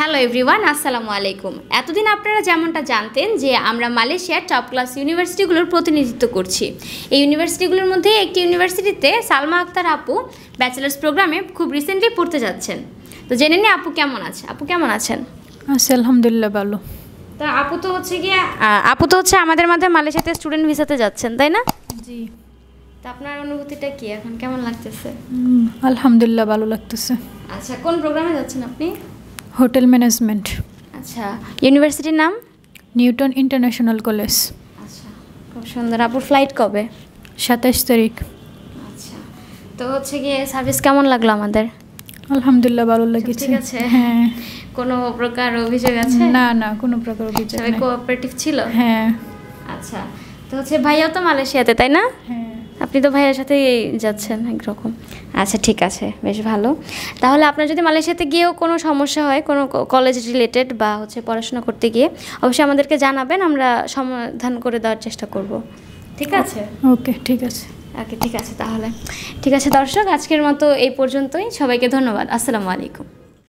Hello everyone, আসসালামু আলাইকুম। এতদিন আপনারা যেমনটা জানতেন যে আমরা মালয়েশিয়ার টপ ক্লাস ইউনিভার্সিটিগুলোর প্রতিনিধিত্ব করছি। এই ইউনিভার্সিটিগুলোর মধ্যে একটি ইউনিভার্সিটিতে সালমা আক্তার আপু ব্যাচেলার্স প্রোগ্রামে খুব রিসেন্টলি পড়তে যাচ্ছেন। তো জেনে নিই আপু কেমন আছে। আপু কেমন আছেন? আছি আলহামদুলিল্লাহ, ভালো। তা আপু তো হচ্ছে আমাদের মধ্যে মালয়েশিয়াতে স্টুডেন্ট ভিসাতে যাচ্ছেন, তাই না? জি। তা আপনার অনুভূতিটা কি, এখন কেমন লাগতেছে? আলহামদুলিল্লাহ, ভালো লাগতেছে। আচ্ছা, কোন প্রোগ্রামে যাচ্ছেন আপনি? Hotel management. আচ্ছা, ইউনিভার্সিটির নাম? Newton international college. আচ্ছা, খুব সুন্দর। আপুর ফ্লাইট কবে? 27 তারিখ। আচ্ছা, তো হচ্ছে গিয়ে সার্ভিস কেমন লাগলো আমাদের? আলহামদুলিল্লাহ, ভালো লেগেছে। ঠিক আছে। হ্যাঁ। কোনো প্রকার অভিযোগ আছে? না না, কোনো প্রকার অভিযোগ সবাই নেই। কোঅপারেটিভ ছিল? হ্যাঁ। আচ্ছা, তো হচ্ছে ভাইয়াও তো মালয়েশিয়াতে, তাই না? হ্যাঁ। আপনি তো ভাইয়ার সাথেই যাচ্ছেন একরকম। আচ্ছা, ঠিক আছে, বেশ ভালো। তাহলে আপনার যদি মালয়েশিয়াতে গিয়েও কোনো সমস্যা হয়, কোনো কলেজ রিলেটেড বা হচ্ছে পড়াশোনা করতে গিয়ে, অবশ্যই আমাদেরকে জানাবেন, আমরা সমাধান করে দেওয়ার চেষ্টা করব। ঠিক আছে? ওকে, ঠিক আছে। ওকে, ঠিক আছে। তাহলে ঠিক আছে দর্শক, আজকের মতো এই পর্যন্তই। সবাইকে ধন্যবাদ। আসসালামু আলাইকুম।